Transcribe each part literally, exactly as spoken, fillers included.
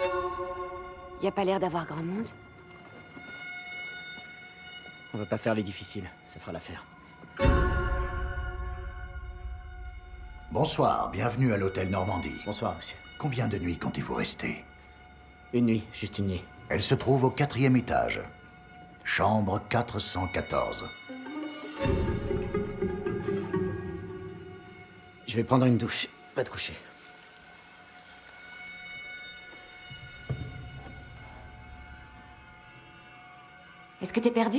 Y a pas l'air d'avoir grand monde. On va pas faire les difficiles, ça fera l'affaire. Bonsoir, bienvenue à l'hôtel Normandie. Bonsoir, monsieur. Combien de nuits comptez-vous rester? Une nuit, juste une nuit. Elle se trouve au quatrième étage. Chambre quatre cent quatorze. Je vais prendre une douche. Va te coucher. Est-ce que t'es perdu?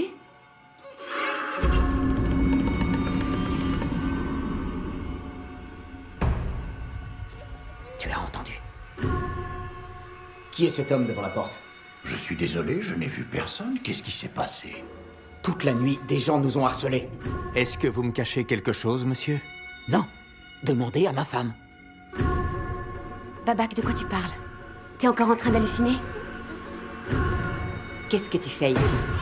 Tu as entendu? Qui est cet homme devant la porte? Je suis désolé, je n'ai vu personne. Qu'est-ce qui s'est passé? Toute la nuit, des gens nous ont harcelés. Est-ce que vous me cachez quelque chose, monsieur? Non. Demandez à ma femme. Babak, de quoi tu parles? T'es encore en train d'halluciner? Qu'est-ce que tu fais ici?